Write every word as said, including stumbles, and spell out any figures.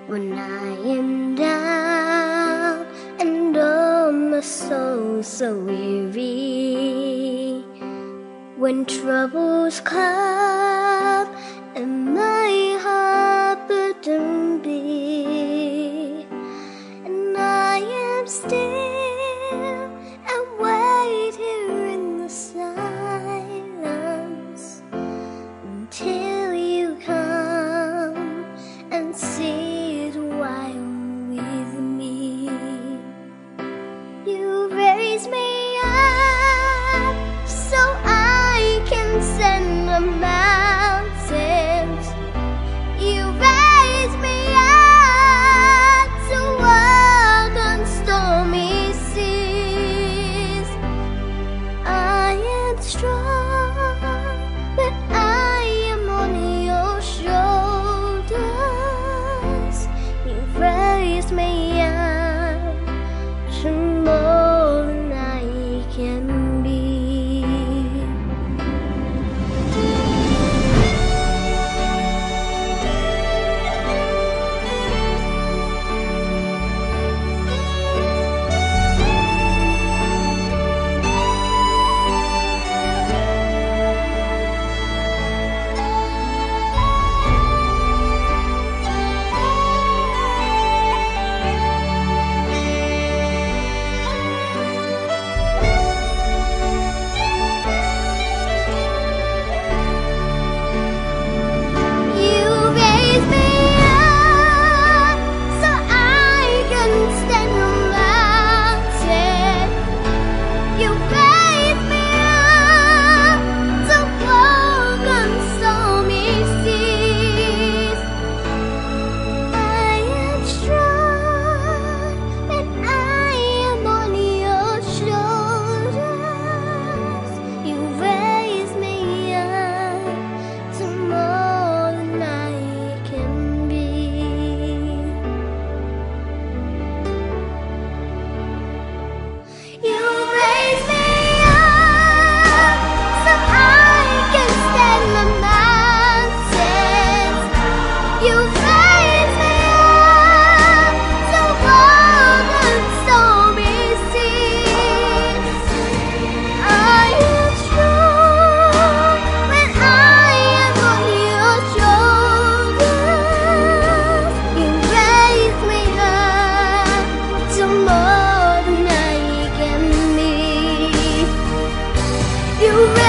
when I am down and oh my soul so weary, when troubles come and my heart burdened be, and I am still and wait here in the silence until you come and sit a while with me. You raise me up so I can send the mountains. You raise me up to walk on stormy seas. I am strong, but I am on your shoulders. You raise me up to more than I can be. You